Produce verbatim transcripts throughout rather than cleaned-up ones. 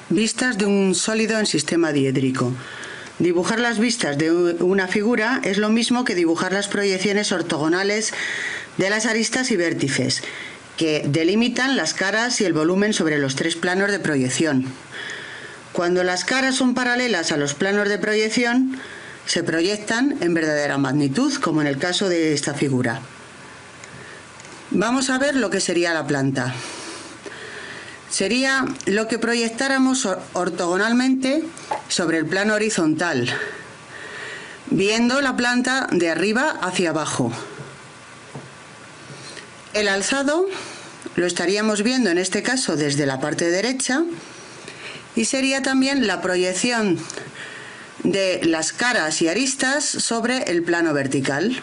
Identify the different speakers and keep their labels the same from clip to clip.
Speaker 1: Vistas de un sólido en sistema diédrico. Dibujar las vistas de una figura es lo mismo que dibujar las proyecciones ortogonales de las aristas y vértices, que delimitan las caras y el volumen sobre los tres planos de proyección. Cuando las caras son paralelas a los planos de proyección, se proyectan en verdadera magnitud, como en el caso de esta figura. Vamos a ver lo que sería la planta. Sería lo que proyectáramos ortogonalmente sobre el plano horizontal, viendo la planta de arriba hacia abajo. El alzado lo estaríamos viendo en este caso desde la parte derecha y sería también la proyección de las caras y aristas sobre el plano vertical.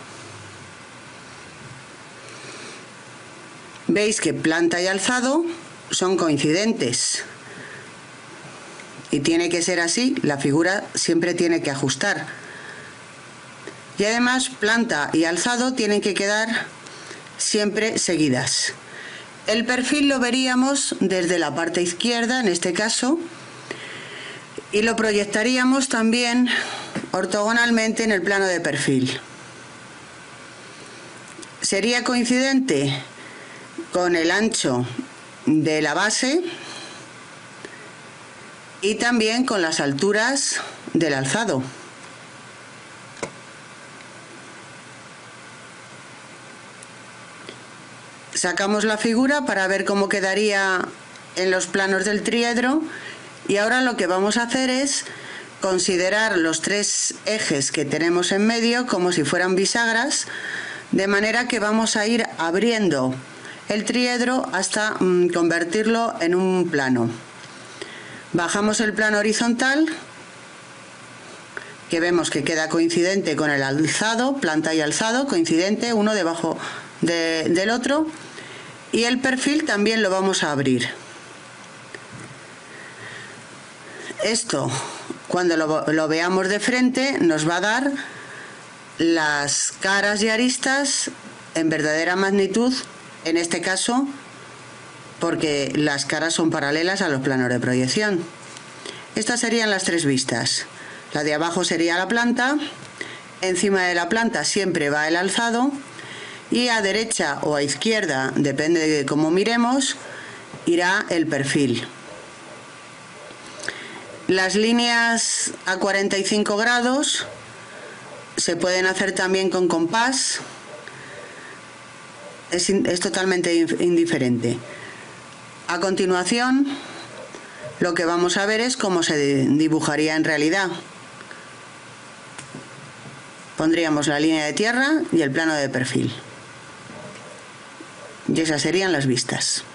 Speaker 1: Veis que planta y alzado son coincidentes y tiene que ser así, la figura siempre tiene que ajustar. Y además planta y alzado tienen que quedar siempre seguidas. El perfil lo veríamos desde la parte izquierda en este caso y lo proyectaríamos también ortogonalmente en el plano de perfil. Sería coincidente con el ancho de la base y también con las alturas del alzado. Sacamos la figura para ver cómo quedaría en los planos del triedro y ahora lo que vamos a hacer es considerar los tres ejes que tenemos en medio como si fueran bisagras, de manera que vamos a ir abriendo el triedro hasta mm, convertirlo en un plano. Bajamos el plano horizontal, que vemos que queda coincidente con el alzado, planta y alzado, coincidente uno debajo de, del otro, y el perfil también lo vamos a abrir. Esto, cuando lo, lo veamos de frente, nos va a dar las caras y aristas en verdadera magnitud, en este caso porque las caras son paralelas a los planos de proyección. Estas serían las tres vistas. La de abajo sería la planta, encima de la planta siempre va el alzado y a derecha o a izquierda, depende de cómo miremos, irá el perfil. Las líneas a cuarenta y cinco grados se pueden hacer también con compás. Es, es totalmente indiferente. A continuación, lo que vamos a ver es cómo se dibujaría en realidad. Pondríamos la línea de tierra y el plano de perfil. Y esas serían las vistas.